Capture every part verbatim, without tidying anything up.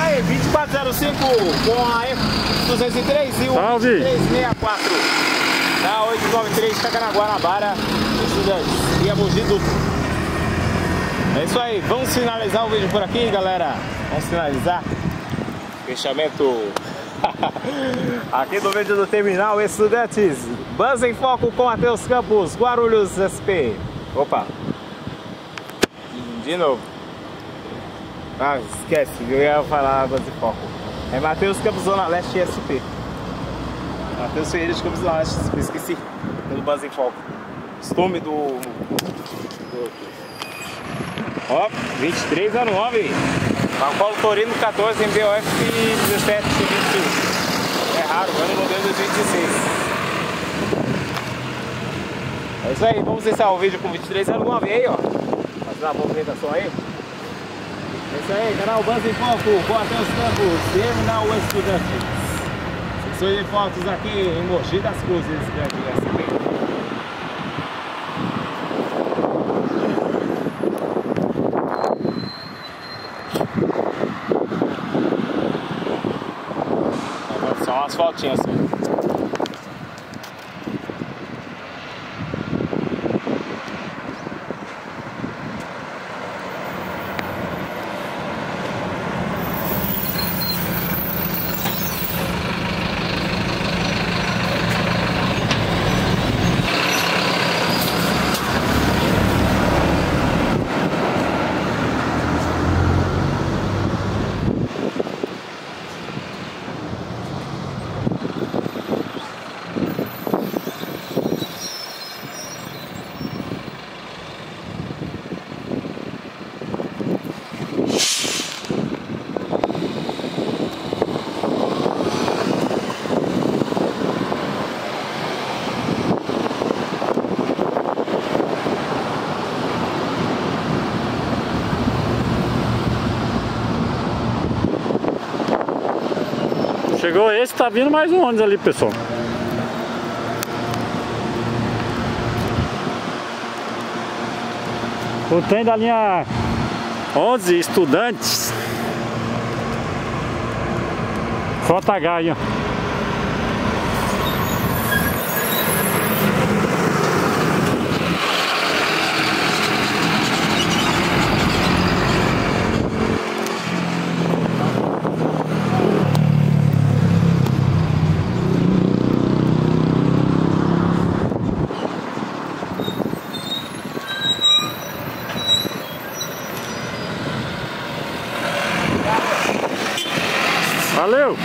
aí, vinte e quatro zero cinco com a F duzentos e três e o Salve. vinte e três sessenta e quatro da oito nove três Cacaraguanabara, Estudantes, e a Mogi Duplo. É isso aí, vamos finalizar o vídeo por aqui, galera. Vamos finalizar. Fechamento aqui do vídeo do terminal, Estudantes. Buzz em Foco com Matheus Campos, Guarulhos S P. Opa, de novo. Ah, esquece, eu ia falar Buzz em Foco. É Matheus Campos, Zona Leste S P. Matheus Ferreira de Campos, Zona Leste, esqueci. Pelo Buzz em Foco. Costume do... do... Ó, vinte e três zero nove. Paulo Torino quatorze, M B O F dezessete vinte e um. É raro, ano modelo dois mil e dezesseis. É isso aí, vamos encerrar o vídeo com vinte e três zero nove aí, ó. Fazer uma movimentação aí. É isso aí, canal Buzz em Foco, com Matheus Campos, terminal Estudantes. Sessões de fotos aqui em Mogi das Cruzes, grande S P. Só uma asfaltinha assim. Chegou esse, tá vindo mais um ônibus ali, pessoal. O trem da linha onze, Estudantes. Frota H aí, ó. Valeu!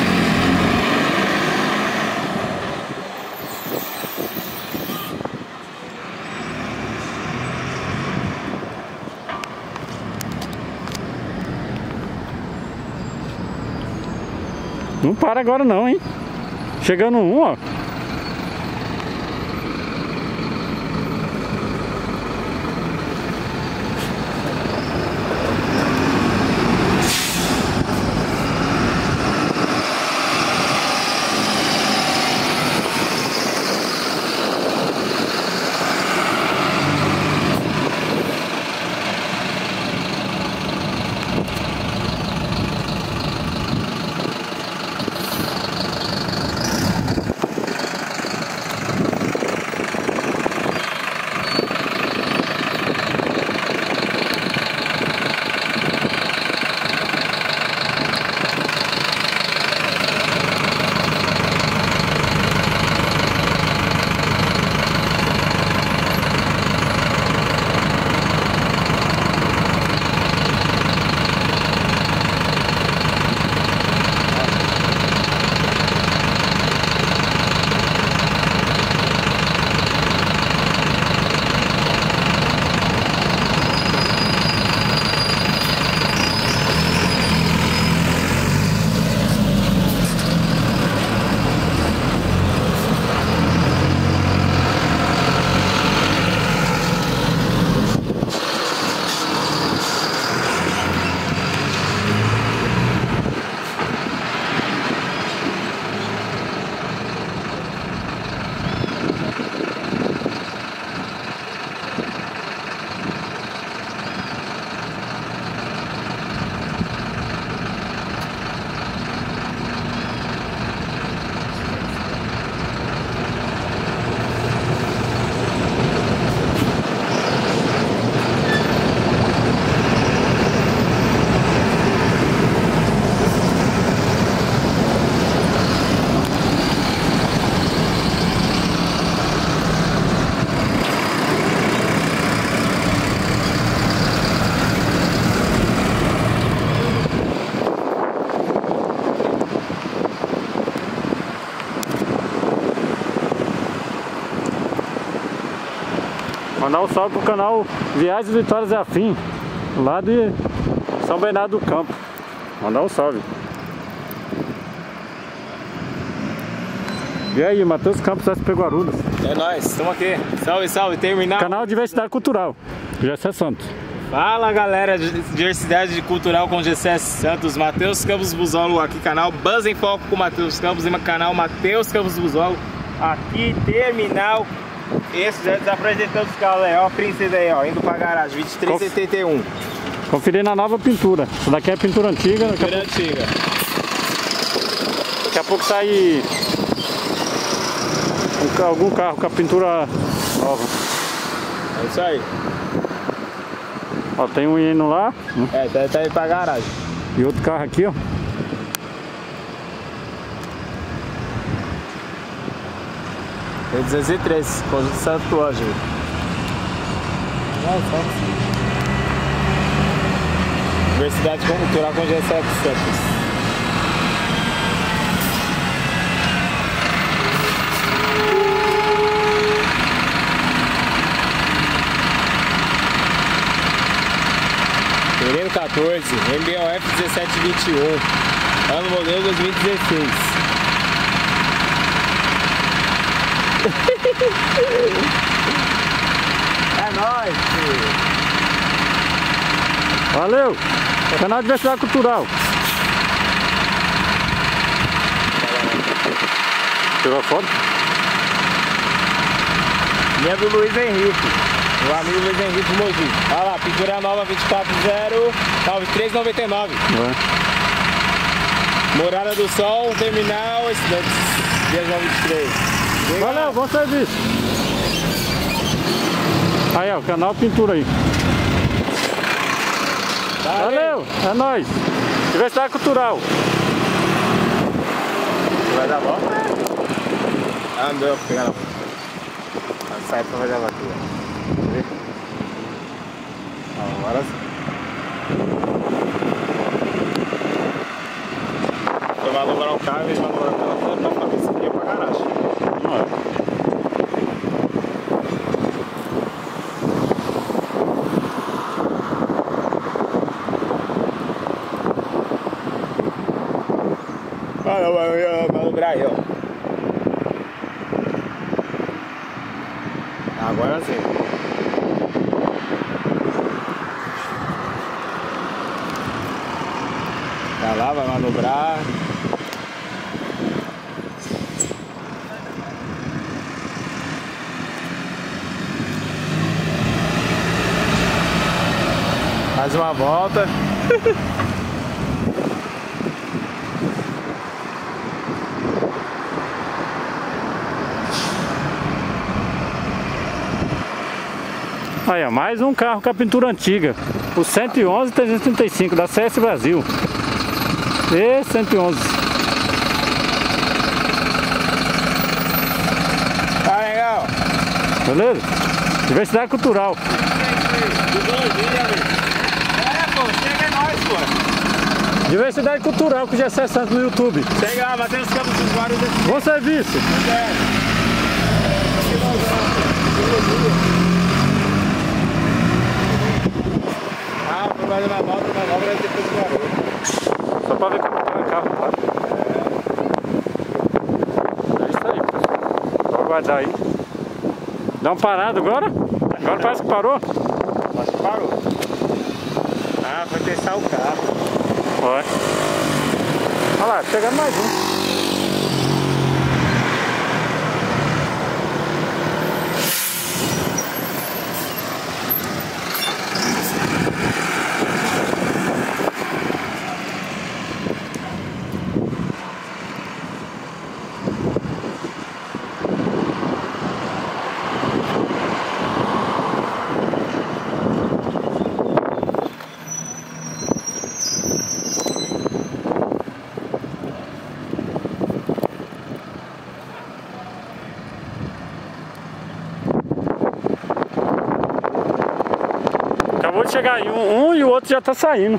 Não para agora não, hein? Chegando um, ó. Mandar um salve pro canal Viagens e Vitórias e Afim, lá de São Bernardo do Campo. Mandar um salve. E aí, Matheus Campos, S P Guarulhos. É nóis, estamos aqui. Salve, salve, terminal. Canal Diversidade Cultural, Gessé Santos. Fala galera, Diversidade Cultural com Gessé Santos, Matheus Campos Buzolo aqui, canal Buzz em Foco com Matheus Campos e canal Matheus Campos Buzolo aqui, terminal. Esse já desapresentando os carros aí, ó, a princesa aí, ó, indo pra garagem, vinte e três setenta e um. Conferindo a nova pintura. Essa daqui é pintura antiga. Pintura daqui a antiga. Pouco... Daqui a pouco sai um, algum carro com a pintura nova. É isso aí. Ó, tem um indo lá. É, tá, tá indo pra garagem. E outro carro aqui, ó. Tem duzentos e três, conjunto Santo Ângelo. Diversidade Cultural com Gessé Santos. Fevereiro quatorze, M B O F dezessete vinte e um, ano modelo dois mil e dezesseis. É nóis, filho. Valeu! Canal Diversidade Cultural. Tirou foto? Minha do Luiz Henrique. Meu amigo Luiz Henrique Mogi. Olha lá, pintura nova vinte e quatro zero nove três noventa e nove. É. Morada do Sol, terminal, estudantes, dia vinte e três. Valeu, bom serviço. Aí, ó, canal Pintura aí. Valeu, é nóis. Diversidade Cultural. Vai dar volta? Ah, não deu pra pegar não. Sai pra fazer a batida. Agora sim. Eu vou manobrar o carro, em vez de manobrar pela frente, pra ver se ia pra garagem. Não é. Ah, não, eu ia manobrar aí, ó. Agora sim. Vai lá, vai manobrar. Mais uma volta. Aí, ó, mais um carro com a pintura antiga. O cento e onze trezentos e trinta e cinco da C S Brasil. E cento e onze. Tá legal. Beleza? Diversidade Cultural. É, pô, chega é nóis, pô. Diversidade Cultural com Gessé Santos no YouTube. Chega lá, Matheus Campos dos Guarulhos. Bom serviço. É. Ah, vou fazer uma volta, uma manobra depois do Guarulhos. Só pra ver como tá o carro, tá? É isso aí, pessoal. Vou aguardar aí. Dá uma parada agora? Agora parece que parou. Acho que parou. Ah, foi testar o carro. Vai. Olha lá, chegando mais um. Acabou de chegar aí um, um e o outro já tá saindo.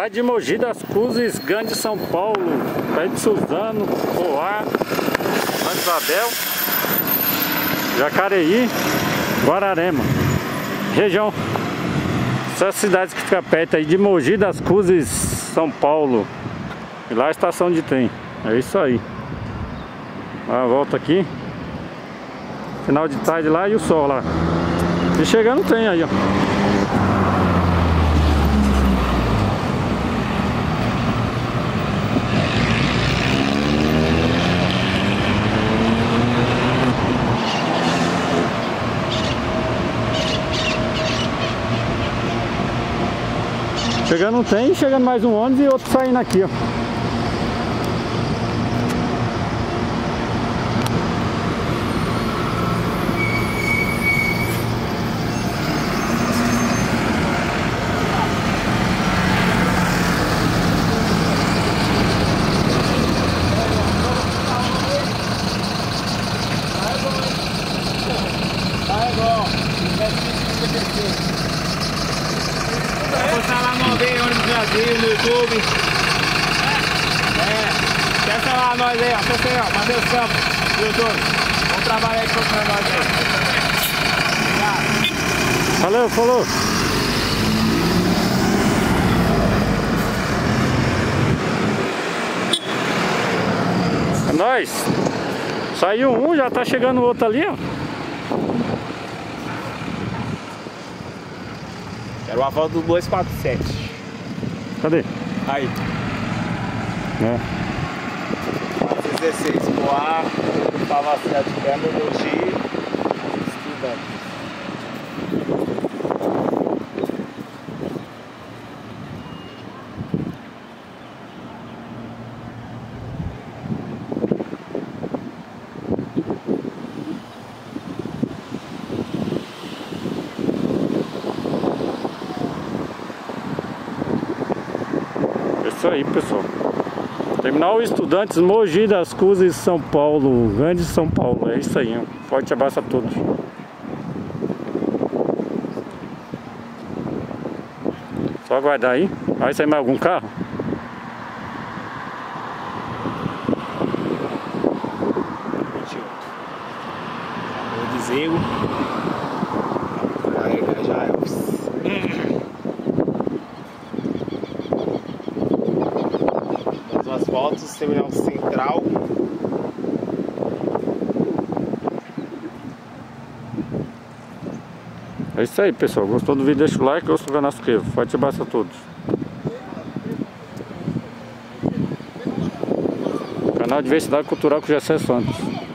Cidade de Mogi das Cruzes, Grande São Paulo, Pé de Suzano, Poá, Santa Isabel, Jacareí, Guararema, região. Essas cidades que ficam perto aí de Mogi das Cruzes, São Paulo. E lá a estação de trem. É isso aí. A volta aqui. Final de tarde lá e o sol lá. E chegando o trem aí, ó. Chegando um trem, chegando mais um ônibus e outro saindo aqui, ó. Vou postar lá no Aldeia Ônibus Brasil, no YouTube. É, acessa lá nós aí, ó. Acessa aí, ó. Matheus Campos, no YouTube. Bom trabalho aí com nós aí. Obrigado. Valeu, falou. É nóis. Saiu um, já tá chegando o outro ali, ó. Era uma volta do dois quatro sete. Cadê? Aí. É. quatrocentos e dezesseis. Poá, tava cidade de Pedra, Mogi, estudando. Isso aí, pessoal. Terminal Estudantes Mogi das Cruzes, São Paulo, Grande São Paulo. É isso aí. Um forte abraço a todos. Só aguardar aí. Vai sair mais algum carro? O Bezerro. Carrega já, Elvis. As fotos, terminal central. É isso aí, pessoal. Gostou do vídeo? Deixa o like, gostou do canal, se inscreva. Forte abraço a todos. Canal Diversidade Cultural com Gessé Santos.